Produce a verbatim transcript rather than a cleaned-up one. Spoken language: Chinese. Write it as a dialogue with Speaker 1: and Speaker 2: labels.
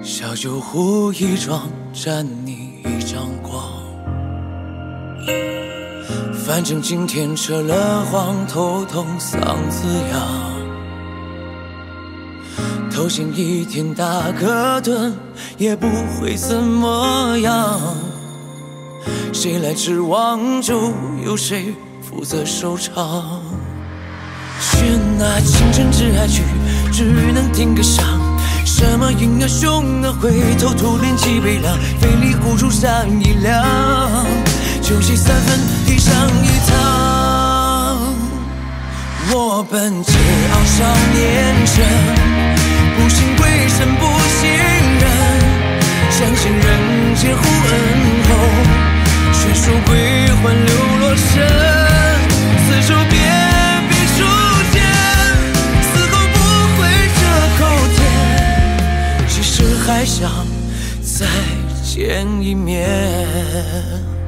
Speaker 1: 小酒壶一装，沾你一张光。反正今天扯了谎，头痛嗓子痒。头先一天打个盹，也不会怎么样。谁来执望就由谁负责收场。选那清晨之爱曲，只能听个响。什么鹰啊熊啊，回头突练起悲凉，费力呼出上一两，酒席三分地上一趟。我本桀骜少年成，不信鬼神不信人，相信人间护恩后，却说归还流落身。此处别必书剑，死后不会这口甜，其实还想再见一面。